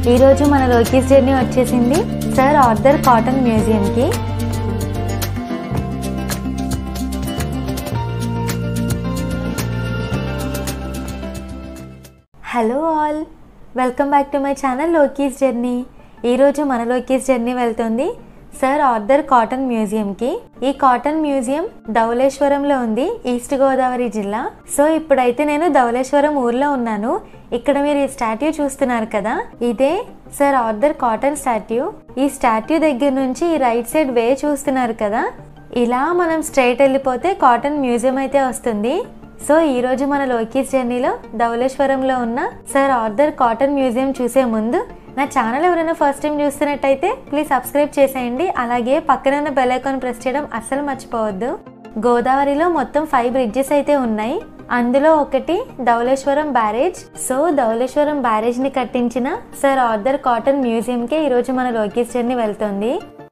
ఈ రోజు మన లోకీస్ జర్నీ వచ్చేసింది సర్ ఆర్థర్ కాటన్ మ్యూజియం కి. Hello all, welcome back to my channel Loki's journey. ఈరోజు మన లోకీస్ జర్నీ వెళ్తుంది సర్ ఆర్థర్ కాటన్ మ్యూజియంకి. ఈ కాటన్ మ్యూజియం ధవళేశ్వరంలో ఉంది, ఈస్ట్ గోదావరి జిల్లా. సో ఇప్పుడైతే నేను ధవళేశ్వరం ఊర్లో ఉన్నాను. ఇక్కడ మీరు ఈ స్టాట్యూ చూస్తున్నారు కదా, ఇదే సర్ ఆర్థర్ కాటన్ స్టాట్యూ. ఈ స్టాట్యూ దగ్గర నుంచి ఈ రైట్ సైడ్ వే చూస్తున్నారు కదా, ఇలా మనం స్ట్రైట్ వెళ్ళిపోతే కాటన్ మ్యూజియం అయితే వస్తుంది. సో ఈరోజు మన లోకీస్ జర్నీలో ధవళేశ్వరంలో ఉన్న సర్ ఆర్థర్ కాటన్ మ్యూజియం చూసే ముందు నా ఛానల్ ఎవరైనా ఫస్ట్ టైం చూస్తున్నట్టయితే ప్లీజ్ సబ్స్క్రైబ్ చేసేయండి. అలాగే పక్కన ఉన్న బెల్ ఐకాన్ ప్రెస్ చేయడం అస్సలు మర్చిపోవద్దు. గోదావరిలో మొత్తం 5 బ్రిడ్జెస్ అయితే ఉన్నాయి. అందులో ఒకటి Dhavaleswaram barrage. So Dhavaleswaram barrage ని కట్టించిన సర్ ఆర్థర్ కాటన్ మ్యూజియంకే ఈరోజు మన లోకీస్ జర్నీ వెళ్తుంది.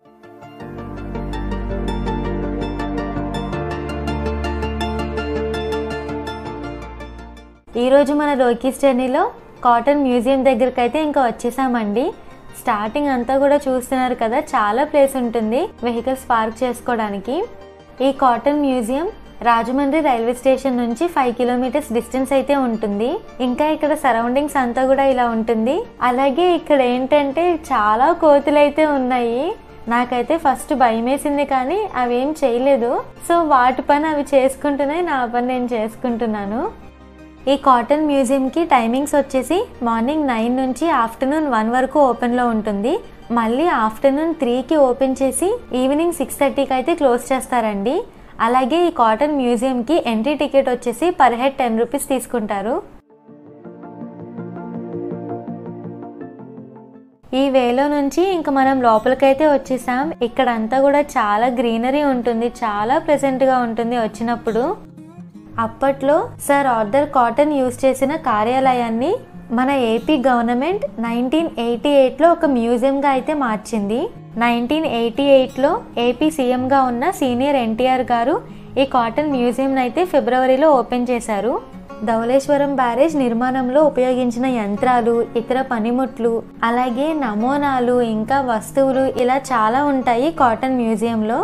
ఈరోజు మన లోకీస్ జర్నీలో కాటన్ మ్యూజియం దగ్గరికి అయితే ఇంకా వచ్చేసామండి. స్టార్టింగ్ అంతా కూడా చూస్తున్నారు కదా, చాలా ప్లేస్ ఉంటుంది వెహికల్స్ పార్క్ చేసుకోవడానికి. ఈ Cotton museum Rajahmundry railway station నుంచి 5 కిలోమీటర్స్ డిస్టెన్స్ అయితే ఉంటుంది. ఇంకా ఇక్కడ సరౌండింగ్స్ అంతా కూడా ఇలా ఉంటుంది. అలాగే ఇక్కడ ఏంటంటే చాలా కోతులు అయితే ఉన్నాయి. నాకైతే ఫస్ట్ భయం వేసింది, కానీ అవేం చేయలేదు. సో వాటి పని అవి చేసుకుంటున్నాయి, నా పని నేను చేసుకుంటున్నాను. ఈ కాటన్ మ్యూజియంకి టైమింగ్స్ వచ్చేసి మార్నింగ్ 9 నుంచి ఆఫ్టర్నూన్ 1 వరకు ఓపెన్లో ఉంటుంది. మళ్ళీ ఆఫ్టర్నూన్ 3కి ఓపెన్ చేసి ఈవినింగ్ 6:30కి అయితే క్లోజ్ చేస్తారండి. అలాగే ఈ కాటన్ మ్యూజియంకి ఎంట్రీ టికెట్ వచ్చేసి పర్ హెడ్ 10 రూపీస్ తీసుకుంటారు. ఈ వేలో నుంచి ఇంకా మనం లోపలికైతే వచ్చేసాం. ఇక్కడంతా కూడా చాలా గ్రీనరీ ఉంటుంది, చాలా ప్లెజెంట్గా ఉంటుంది వచ్చినప్పుడు. అప్పట్లో సర్ ఆర్థర్ కాటన్ యూజ్ చేసిన కార్యాలయాన్ని మన ఏపీ గవర్నమెంట్ 1988లో ఒక మ్యూజియంగా అయితే మార్చింది. 1988లో ఏపీ సీఎంగా ఉన్న సీనియర్ ఎన్టీఆర్ గారు ఈ కాటన్ మ్యూజియం అయితే ఫిబ్రవరిలో ఓపెన్ చేశారు. ధవళేశ్వరం బ్యారేజ్ నిర్మాణంలో ఉపయోగించిన యంత్రాలు, ఇతర పనిముట్లు, అలాగే నమూనాలు, ఇంకా వస్తువులు ఇలా చాలా ఉంటాయి కాటన్ మ్యూజియంలో.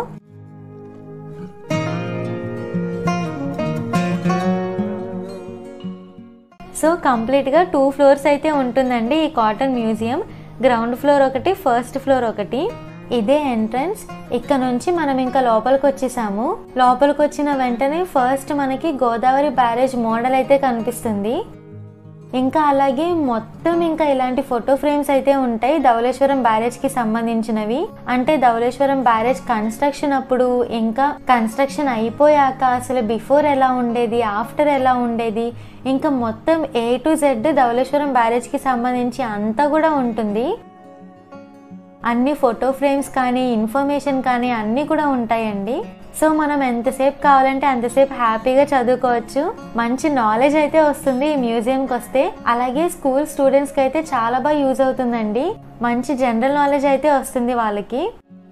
సో కంప్లీట్గా 2 ఫ్లోర్స్ అయితే ఉంటుందండి ఈ కాటన్ మ్యూజియం. గ్రౌండ్ ఫ్లోర్ ఒకటి, ఫస్ట్ ఫ్లోర్ ఒకటి. ఇదే ఎంట్రన్స్. ఇక్కడ నుంచి మనం ఇంకా లోపలికి వచ్చేసాము. లోపలికి వచ్చిన వెంటనే ఫస్ట్ మనకి గోదావరి బ్యారేజ్ మోడల్ అయితే కనిపిస్తుంది. ఇంకా అలాగే మొత్తం ఇంకా ఇలాంటి ఫోటో ఫ్రేమ్స్ అయితే ఉంటాయి ధవళేశ్వరం బ్యారేజ్ కి సంబంధించినవి. అంటే ధవళేశ్వరం బ్యారేజ్ కన్స్ట్రక్షన్ అప్పుడు, ఇంకా కన్స్ట్రక్షన్ అయిపోయాక అసలు బిఫోర్ ఎలా ఉండేది, ఆఫ్టర్ ఎలా ఉండేది, ఇంకా మొత్తం A to Z Dhavaleswaram barrage కి సంబంధించి అంతా కూడా ఉంటుంది. అన్ని ఫోటో ఫ్రేమ్స్ కానీ, ఇన్ఫర్మేషన్ కానీ అన్నీ కూడా ఉంటాయండి. సో మనం ఎంతసేపు కావాలంటే అంతసేపు హ్యాపీగా చదువుకోవచ్చు. మంచి నాలెడ్జ్ అయితే వస్తుంది ఈ మ్యూజియంకి వస్తే. అలాగే స్కూల్ స్టూడెంట్స్కి అయితే చాలా బాగా యూజ్ అవుతుందండి. మంచి జనరల్ నాలెడ్జ్ అయితే వస్తుంది వాళ్ళకి.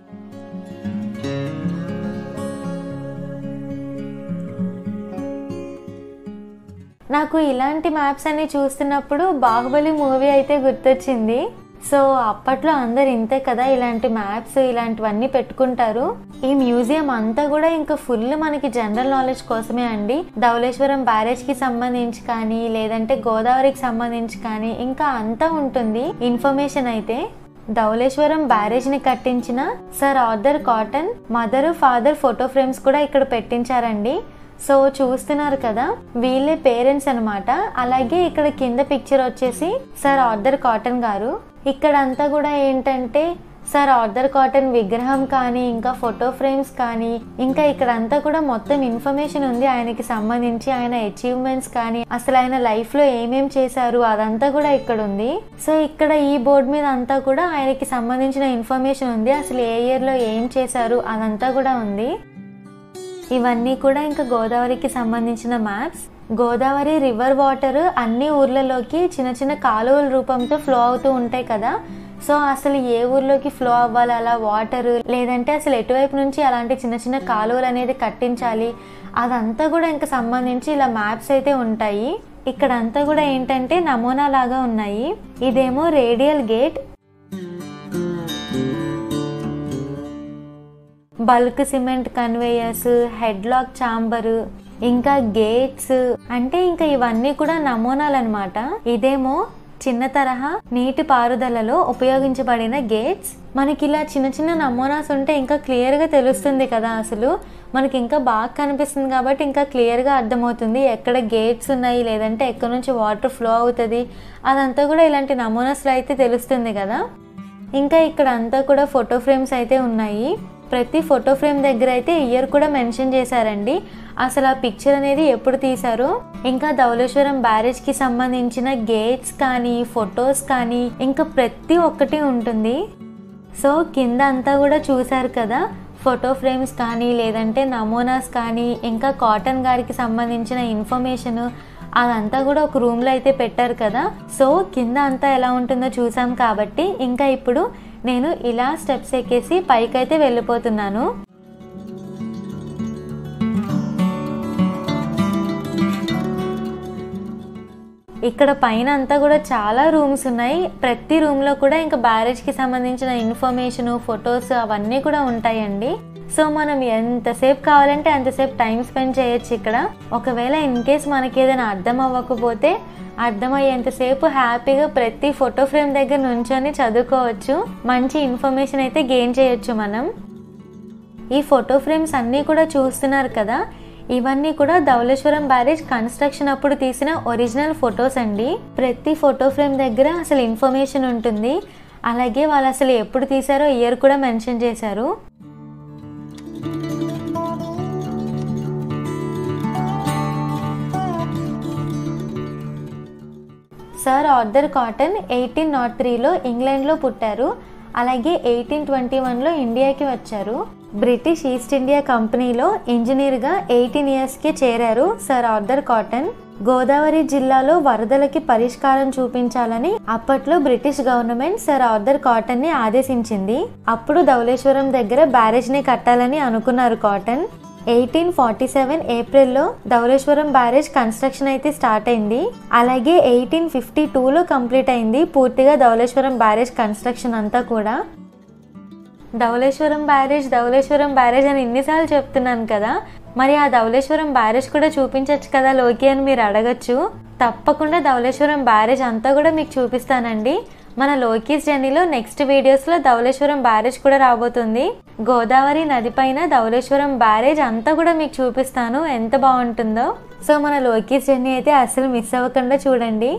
నాకు ఇలాంటి మ్యాప్స్ అన్ని చూస్తున్నప్పుడు బాహుబలి మూవీ అయితే గుర్తొచ్చింది. సో అప్పట్లో అందరు ఇంతే కదా, ఇలాంటి మ్యాప్స్ ఇలాంటివన్నీ పెట్టుకుంటారు. ఈ మ్యూజియం అంతా కూడా ఇంకా ఫుల్ మనకి జనరల్ నాలెడ్జ్ కోసమే అండి. ధవళేశ్వరం బ్యారేజ్ కి సంబంధించి కానీ, లేదంటే గోదావరికి సంబంధించి కానీ, ఇంకా అంతా ఉంటుంది ఇన్ఫర్మేషన్ అయితే. ధవళేశ్వరం బ్యారేజ్ ని కట్టించిన sir Arthur Cotton mother, father photo frames కూడా ఇక్కడ పెట్టించారండి. సో చూస్తున్నారు కదా, వీళ్ళే పేరెంట్స్ అనమాట. అలాగే ఇక్కడ కింద పిక్చర్ వచ్చేసి సర్ ఆర్థర్ కాటన్ గారు. ఇక్కడ అంతా కూడా ఏంటంటే సర్ ఆర్థర్ కాటన్ విగ్రహం కానీ, ఇంకా ఫోటో ఫ్రేమ్స్ కానీ, ఇంకా ఇక్కడ అంతా కూడా మొత్తం ఇన్ఫర్మేషన్ ఉంది ఆయనకి సంబంధించి. ఆయన అచీవ్మెంట్స్ కానీ, అసలు ఆయన లైఫ్ లో ఏమేం చేశారు అదంతా కూడా ఇక్కడ ఉంది. సో ఇక్కడ ఈ బోర్డు మీద అంతా కూడా ఆయనకి సంబంధించిన ఇన్ఫర్మేషన్ ఉంది. అసలు ఏ ఇయర్ లో ఏం చేశారు అదంతా కూడా ఉంది. ఇవన్నీ కూడా ఇంకా గోదావరికి సంబంధించిన మ్యాప్స్. గోదావరి రివర్ వాటర్ అన్ని ఊర్లలోకి చిన్న చిన్న కాలువల రూపంతో ఫ్లో అవుతూ ఉంటాయి కదా. సో అసలు ఏ ఊర్లోకి ఫ్లో అవ్వాలి అలా వాటర్, లేదంటే అసలు ఎటువైపు నుంచి అలాంటి చిన్న చిన్న కాలువలు అనేది కట్టించాలి, అదంతా కూడా ఇంకా సంబంధించి ఇలా మ్యాప్స్ అయితే ఉంటాయి. ఇక్కడంతా కూడా ఏంటంటే నమూనా లాగా ఉన్నాయి. ఇదేమో radial gate, bulk cement conveyors, head lock chamber, ఇంకా గేట్స్, అంటే ఇంకా ఇవన్నీ కూడా నమూనాలు అన్నమాట. ఇదేమో చిన్న తరహా నీటి పారుదలలో ఉపయోగించబడిన గేట్స్. మనకి ఇలా చిన్న చిన్న నమూనాస్ ఉంటే ఇంకా క్లియర్గా తెలుస్తుంది కదా, అసలు మనకి ఇంకా బాగా కనిపిస్తుంది కాబట్టి ఇంకా క్లియర్గా అర్థమవుతుంది ఎక్కడ గేట్స్ ఉన్నాయి, లేదంటే ఎక్కడ నుంచి వాటర్ ఫ్లో అవుతుంది, అదంతా కూడా ఇలాంటి నమూనాస్లో అయితే తెలుస్తుంది కదా. ఇంకా ఇక్కడ అంతా కూడా ఫోటో ఫ్రేమ్స్ అయితే ఉన్నాయి. ప్రతి ఫోటో ఫ్రేమ్ దగ్గర అయితే ఇయర్ కూడా మెన్షన్ చేశారండి, అసలు ఆ పిక్చర్ అనేది ఎప్పుడు తీశారు. ఇంకా ధవళేశ్వరం బ్యారేజ్ కి సంబంధించిన గేట్స్ కానీ ఫొటోస్ కానీ ఇంకా ప్రతి ఒక్కటి ఉంటుంది. సో కింద అంతా కూడా చూసారు కదా, ఫోటో ఫ్రేమ్స్ కానీ లేదంటే నమూనాస్ కానీ ఇంకా కాటన్ గారికి సంబంధించిన ఇన్ఫర్మేషన్ అదంతా కూడా ఒక రూమ్లో అయితే పెట్టారు కదా. సో కింద అంతా ఎలా ఉంటుందో చూసాం కాబట్టి ఇంకా ఇప్పుడు నేను ఇలా స్టెప్స్ ఎక్కేసి పైకైతే వెళ్ళిపోతున్నాను. ఇక్కడ పైన అంతా కూడా చాలా రూమ్స్ ఉన్నాయి. ప్రతి రూమ్లో కూడా ఇంకా బ్యారేజ్కి సంబంధించిన ఇన్ఫర్మేషన్, ఫొటోస్ అవన్నీ కూడా ఉంటాయండి. సో మనం ఎంతసేపు కావాలంటే అంతసేపు టైం స్పెండ్ చేయొచ్చు ఇక్కడ. ఒకవేళ ఇన్ కేస్ మనకి ఏదైనా అర్థం అవ్వకపోతే అర్థమయ్యేంతసేపు హ్యాపీగా ప్రతి ఫోటో ఫ్రేమ్ దగ్గర నుంచొని చదువుకోవచ్చు, మంచి ఇన్ఫర్మేషన్ అయితే గెయిన్ చేయొచ్చు మనం. ఈ ఫోటో ఫ్రేమ్స్ అన్నీ కూడా చూస్తున్నారు కదా, ఇవన్నీ కూడా ధవళేశ్వరం బ్యారేజ్ కన్స్ట్రక్షన్ అప్పుడు తీసిన ఒరిజినల్ ఫొటోస్ అండి. ప్రతి ఫోటో ఫ్రేమ్ దగ్గర అసలు ఇన్ఫర్మేషన్ ఉంటుంది, అలాగే వాళ్ళు అసలు ఎప్పుడు తీసారో ఇయర్ కూడా మెన్షన్ చేశారు. సర్ ఆర్థర్ కాటన్ 1803లో ఇంగ్లాండ్లో పుట్టారు, అలాగే 1821లో ఇండియాకి వచ్చారు. బ్రిటిష్ ఈస్ట్ ఇండియా కంపెనీలో ఇంజనీర్గా 18 ఇయర్స్కి చేరారు సర్ ఆర్థర్ కాటన్. గోదావరి జిల్లాలో వరదలకి పరిష్కారం చూపించాలని అప్పట్లో British government sir Arthur Cotton ని ఆదేశించింది. అప్పుడు ధవళేశ్వరం దగ్గర బ్యారేజ్ ని కట్టాలని అనుకున్నారు కాటన్. 1847 ఏప్రిల్లో ధవళేశ్వరం బ్యారేజ్ కన్స్ట్రక్షన్ అయితే స్టార్ట్ అయింది. అలాగే 1852లో కంప్లీట్ అయింది పూర్తిగా ధవళేశ్వరం బ్యారేజ్ కన్స్ట్రక్షన్ అంతా కూడా. ధవళేశ్వరం బ్యారేజ్ అని ఇన్నిసార్లు చెప్తున్నాను కదా, మరి ఆ ధవళేశ్వరం బ్యారేజ్ కూడా చూపించవచ్చు కదా లోకి అని మీరు అడగచ్చు. తప్పకుండా ధవళేశ్వరం బ్యారేజ్ అంతా కూడా మీకు చూపిస్తానండి. మన లోకీస్ జర్నీలో నెక్స్ట్ వీడియోస్లో ధవళేశ్వరం బ్యారేజ్ కూడా రాబోతుంది. గోదావరి నది పైన ధవళేశ్వరం బ్యారేజ్ అంతా కూడా మీకు చూపిస్తాను, ఎంత బాగుంటుందో. సో మన లోకీస్ జర్నీ అయితే అస్సలు మిస్ అవ్వకుండా చూడండి.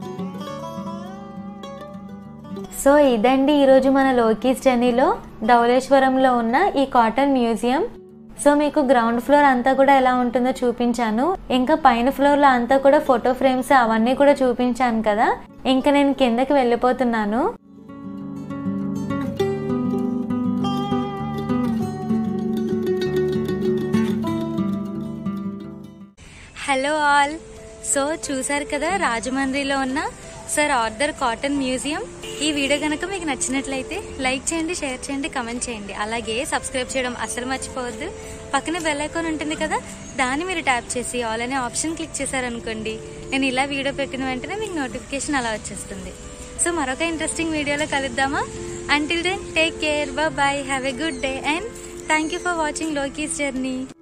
సో ఇదండి ఈరోజు మన లోకీస్ జర్నీలో ధవళేశ్వరంలో ఉన్న ఈ కాటన్ మ్యూజియం. సో మీకు గ్రౌండ్ ఫ్లోర్ అంతా కూడా ఎలా ఉంటుందో చూపించాను, ఇంకా పైన ఫ్లోర్లో అంతా కూడా ఫోటో ఫ్రేమ్స్ అవన్నీ కూడా చూపించాను కదా. ఇంకా నేను కిందకి వెళ్ళిపోతున్నాను. Hello all. సో చూసారు కదా రాజమండ్రిలో ఉన్న సర్ ఆర్థర్ కాటన్ మ్యూజియం. ఈ వీడియో కనుక మీకు నచ్చినట్లయితే లైక్ చేయండి, షేర్ చేయండి, కమెంట్ చేయండి. అలాగే సబ్స్క్రైబ్ చేయడం అస్సలు మర్చిపోవద్దు. పక్కన బెల్ ఐకాన్ ఉంటుంది కదా, దాన్ని మీరు ట్యాప్ చేసి ఆల్ అనే ఆప్షన్ క్లిక్ చేశారనుకోండి, నేను ఇలా వీడియో పెట్టిన వెంటనే మీకు నోటిఫికేషన్ అలా వచ్చేస్తుంది. సో మరొక ఇంట్రెస్టింగ్ వీడియోలో కలుద్దామా? Until then take care, bye, have a good day and thank you for watching Loki's journey.